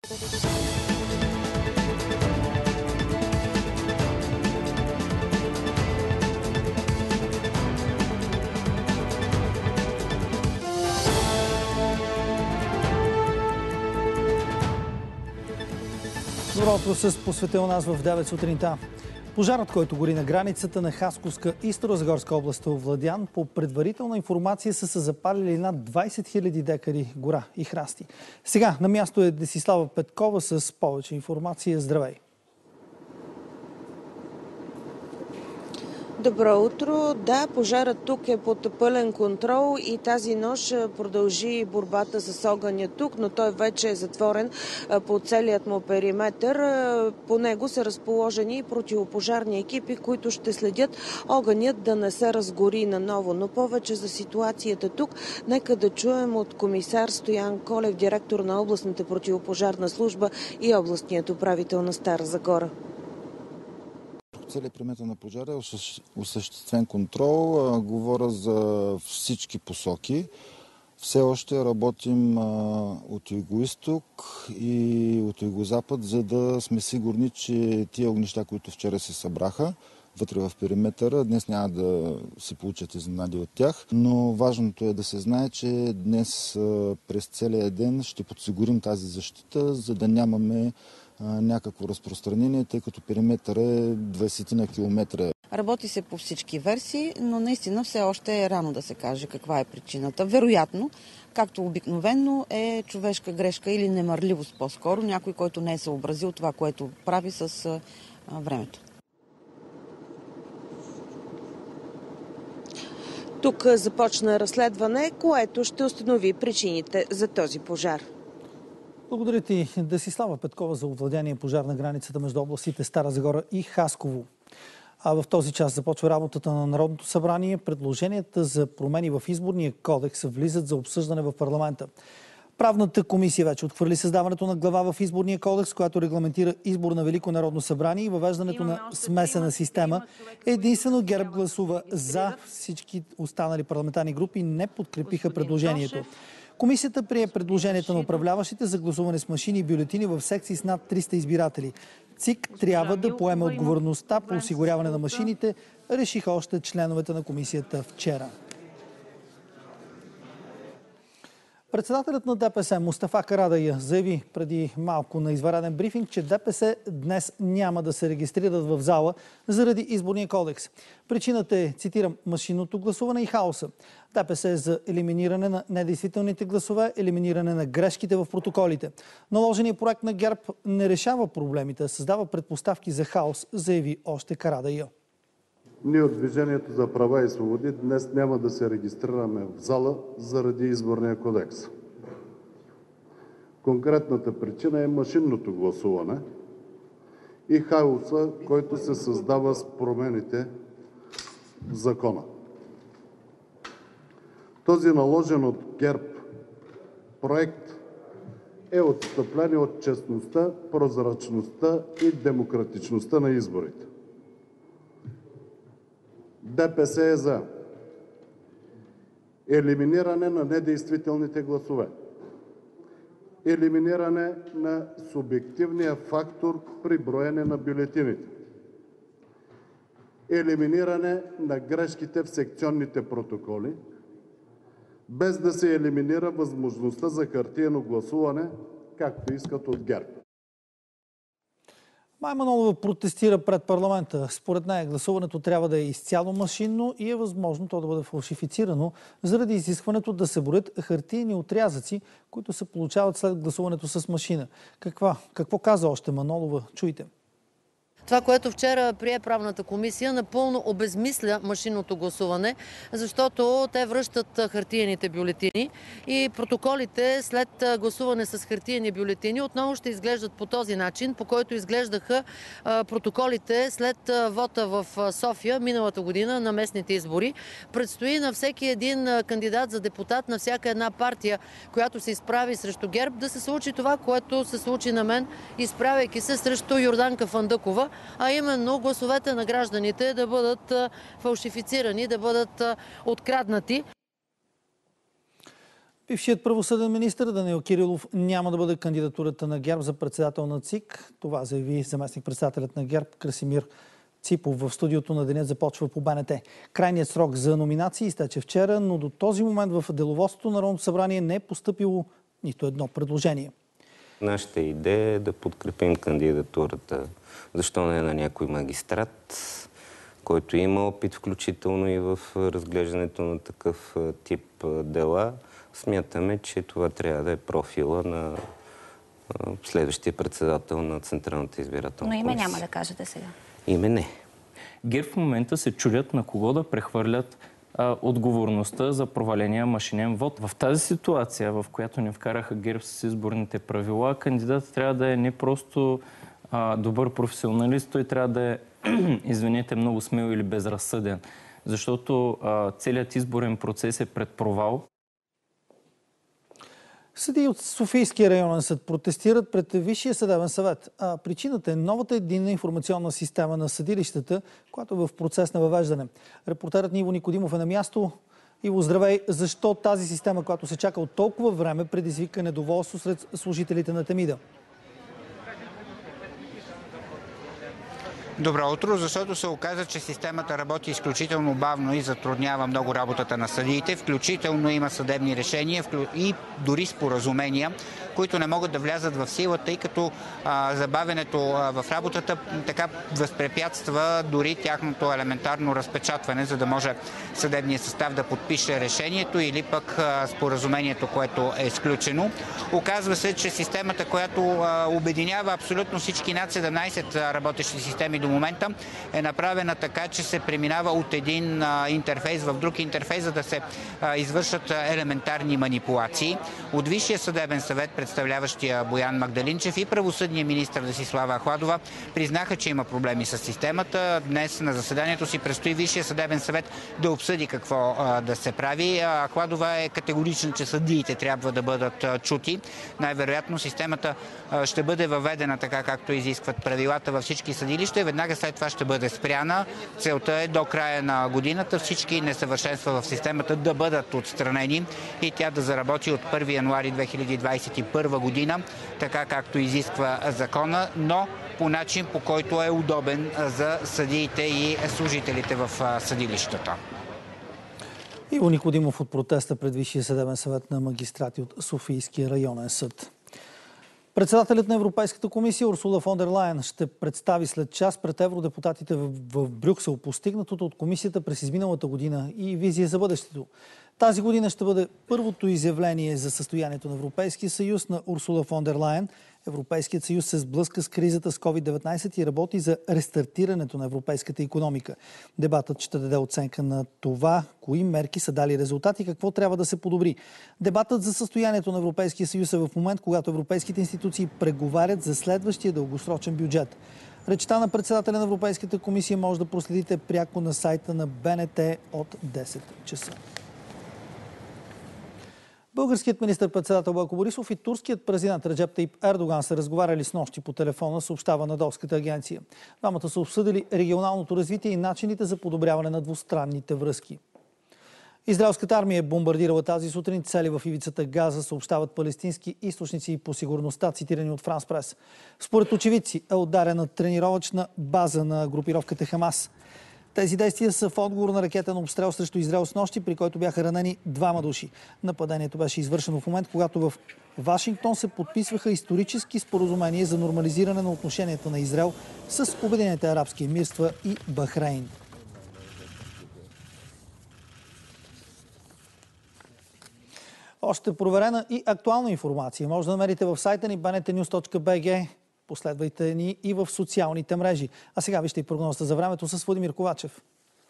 Добро утро с посветил нас в 9 сутринта. Пожарът, който гори на границата на Хасковска и Старозагорска област е овладян. По предварителна информация са се запалили над 20 000 декари гора и храсти. Сега на място е Десислава Петкова с повече информация. Здравей! Добро утро. Да, пожарът тук е под пълен контрол и тази нощ продължи борбата с огъня тук, но той вече е затворен по целият му периметър. По него са разположени противопожарни екипи, които ще следят огънят да не се разгори наново. Но повече за ситуацията тук нека да чуем от комисар Стоян Колев, директор на областната противопожарна служба и областният управител на Стара Загора. Целият периметър на пожара е осъществен контрол. Говоря за всички посоки. Все още работим от юго-исток и от юго-запад, за да сме сигурни, че тия огнища, които вчера се събраха вътре в периметъра, днес няма да се получат изненади от тях. Но важното е да се знае, че днес през целия ден ще подсигурим тази защита, за да нямаме някакво разпространение, тъй като периметър е 20 на километра. Работи се по всички версии, но наистина все още е рано да се каже каква е причината. Вероятно, както обикновено, е човешка грешка или немарливост по-скоро, някой, който не е съобразил това, което прави с времето. Тук започна разследване, което ще установи причините за този пожар. Благодаря ти, Десислава Петкова, за овладение пожар на границата между областите Стара Загора и Хасково. А в този час започва работата на Народното събрание. Предложенията за промени в изборния кодекс влизат за обсъждане в парламента. Правната комисия вече отхвърли създаването на глава в изборния кодекс, която регламентира избор на Велико народно събрание и въвеждането на смесена система. Единствено ГЕРБ гласува за, всички останали парламентарни групи не подкрепиха предложението. Комисията прие предложенията на управляващите за гласуване с машини и бюлетини в секции с над 300 избиратели. ЦИК трябва да поеме отговорността по осигуряване на машините, решиха още членовете на комисията вчера. Председателят на ДПС Мустафа Карадайъ заяви преди малко на извънреден брифинг, че ДПС днес няма да се регистрират в зала заради изборния кодекс. Причината е, цитирам, машинното гласуване и хаоса. ДПС е за елиминиране на недействителните гласове, елиминиране на грешките в протоколите. Наложеният проект на ГЕРБ не решава проблемите, а създава предпоставки за хаос, заяви още Карадайъ. Ние от Движението за права и свободи днес няма да се регистрираме в зала заради изборния кодекс. Конкретната причина е машинното гласуване и хаоса, който се създава с промените в закона. Този наложен от ГЕРБ проект е отстъпление от честността, прозрачността и демократичността на изборите. ДПС е за елиминиране на недействителните гласове, елиминиране на субективния фактор при броене на бюлетините, елиминиране на грешките в секционните протоколи, без да се елиминира възможността за хартиено гласуване, както искат от ГЕРБ. Мая Манолова протестира пред парламента. Според нея гласуването трябва да е изцяло машинно и е възможно то да бъде фалшифицирано заради изискването да се броят хартиени отрязъци, които се получават след гласуването с машина. Какво каза още Манолова? Чуйте. Това, което вчера прие правната комисия, напълно обезмисля машинното гласуване, защото те връщат хартиените бюлетини и протоколите след гласуване с хартиени бюлетини отново ще изглеждат по този начин, по който изглеждаха протоколите след вота в София миналата година на местните избори. Предстои на всеки един кандидат за депутат, на всяка една партия, която се изправи срещу ГЕРБ, да се случи това, което се случи на мен, изправяйки се срещу Йорданка Фандъкова, а именно гласовете на гражданите да бъдат фалшифицирани, да бъдат откраднати. Бившият правосъден министър Данаил Кирилов няма да бъде кандидатурата на ГЕРБ за председател на ЦИК. Това заяви заместник-председателят на ГЕРБ Красимир Ципов в студиото на Денят започва по БНТ. Крайният срок за номинации изтече вчера, но до този момент в деловодството на Народното събрание не е постъпило нито едно предложение. Нашата идея е да подкрепим кандидатурата, защо не на някой магистрат, който има опит, включително и в разглеждането на такъв тип дела. Смятаме, че това трябва да е профила на следващия председател на Централната избирателна комисия. Но име няма да кажете сега. Име не. ГЕРБ в момента се чудят на кого да прехвърлят отговорността за проваления машинен вод. В тази ситуация, в която ни вкараха ГЕРБ с изборните правила, кандидатът трябва да е не просто добър професионалист, той трябва да е, извинете, много смел или безразсъден. Защото целият изборен процес е пред провал. Съдии от Софийския районен съд протестират пред Висшия съдебен съвет. А причината е новата единна информационна система на съдилищата, която е в процес на въвеждане. Репортерът ни Иво Никодимов е на място. Иво, здравей! Защо тази система, която се чака от толкова време, предизвика недоволство сред служителите на Темида? Добро утро, защото се оказа, че системата работи изключително бавно и затруднява много работата на съдиите. Включително има съдебни решения и дори споразумения, които не могат да влязат в сила, тъй като забавянето в работата така възпрепятства дори тяхното елементарно разпечатване, за да може съдебният състав да подпише решението или пък споразумението, което е сключено. Оказва се, че системата, която обединява абсолютно всички над 17 работещи системи до момента, е направена така, че се преминава от един интерфейс в друг интерфейс, за да се извършат елементарни манипулации. От Висшия съдебен съвет, представляващия Боян Магдалинчев и правосъдния министър Десислава Ахладова, признаха, че има проблеми с системата. Днес на заседанието си предстои Висшия съдебен съвет да обсъди какво да се прави. Ахладова е категорична, че съдиите трябва да бъдат чути. Най-вероятно системата ще бъде въведена така, както изискват правилата във всички съдилища. Веднага след това ще бъде спряна. Целта е до края на годината всички несъвършенства в системата да бъдат отстранени и тя да заработи от 1 януари 2021 година, така както изисква закона, но по начин, по който е удобен за съдиите и служителите в съдилищата. Иво Никодимов от протеста пред Висшия съдебен съвет на магистрати от Софийския районен съд. Председателят на Европейската комисия Урсула фон дер Лайен ще представи след час пред евродепутатите в Брюксел постигнатото от комисията през изминалата година и визия за бъдещето. Тази година ще бъде първото изявление за състоянието на Европейския съюз на Урсула фон дер Лайен. Европейският съюз се сблъска с кризата с COVID-19 и работи за рестартирането на европейската икономика. Дебатът ще даде оценка на това, кои мерки са дали резултати и какво трябва да се подобри. Дебатът за състоянието на Европейския съюз е в момент, когато европейските институции преговарят за следващия дългосрочен бюджет. Речта на председателя на Европейската комисия може да проследите пряко на сайта на БНТ от 10 часа. Българският министър-председател Бойко Борисов и турският президент Реджеп Таип Ердоган са разговаряли с нощи по телефона, съобщава Надолската агенция. Двамата са обсъдили регионалното развитие и начините за подобряване на двустранните връзки. Израелската армия е бомбардирала тази сутрин цели в ивицата Газа, съобщават палестински източници по сигурността, цитирани от Франс Прес. Според очевидци е ударена тренировъчна база на групировката Хамас. Тези действия са в отговор на ракетен обстрел срещу Израел с нощи, при който бяха ранени 2 души. Нападението беше извършено в момент, когато в Вашингтон се подписваха исторически споразумения за нормализиране на отношенията на Израел с Обединените арабски емирства и Бахрейн. Още проверена и актуална информация може да намерите в сайта ни bntnews.bg. Последвайте ни и в социалните мрежи. А сега вижте и прогнозата за времето с Владимир Ковачев.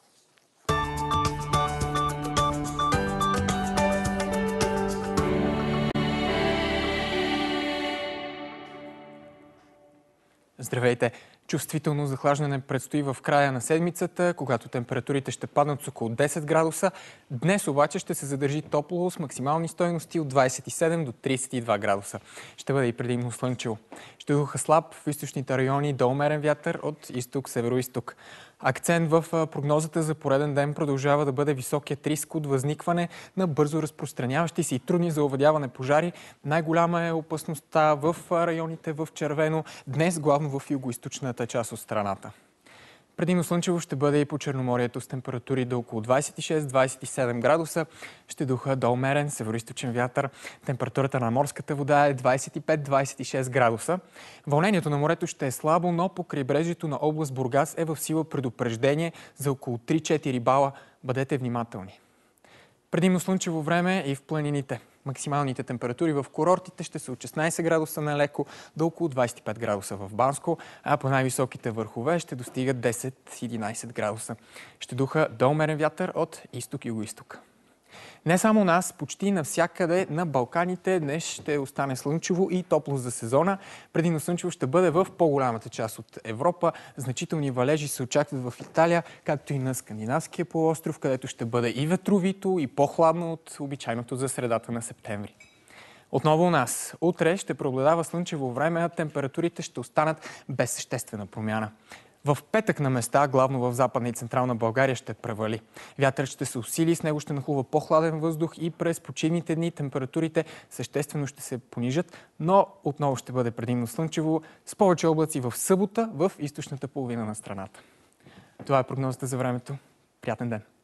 Здравейте! Чувствително захлаждане предстои в края на седмицата, когато температурите ще паднат с около 10 градуса. Днес обаче ще се задържи топло с максимални стойности от 27 до 32 градуса. Ще бъде и предимно слънчево. Ще духа слаб в източните райони до умерен вятър от изток-северо-изток. Акцент в прогнозата за пореден ден продължава да бъде високият риск от възникване на бързо разпространяващи се и трудни за овладяване пожари. Най-голяма е опасността в районите в червено, днес главно в югоизточната част от страната. Предимно слънчево ще бъде и по Черноморието с температури до около 26-27 градуса. Ще духа до умерен североизточен вятър. Температурата на морската вода е 25-26 градуса. Вълнението на морето ще е слабо, но по крайбрежието на област Бургас е в сила предупреждение за около 3-4 бала. Бъдете внимателни. Предимно слънчево време и в планините. Максималните температури в курортите ще са от 16 градуса на леко до около 25 градуса в Банско, а по най-високите върхове ще достигат 10-11 градуса. Ще духа до умерен вятър от изток-юго-исток. Не само у нас, почти навсякъде на Балканите днес ще остане слънчево и топло за сезона. Предимно слънчево ще бъде в по-голямата част от Европа. Значителни валежи се очакват в Италия, както и на Скандинавския полуостров, където ще бъде и ветровито, и по-хладно от обичайното за средата на септември. Отново у нас. Утре ще преобладава слънчево време, а температурите ще останат без съществена промяна. В петък на места, главно в Западна и Централна България, ще превали. Вятърът ще се усили, с него ще нахлува по-хладен въздух и през почивните дни температурите съществено ще се понижат, но отново ще бъде предимно слънчево, с повече облаци в събота в източната половина на страната. Това е прогнозата за времето. Приятен ден!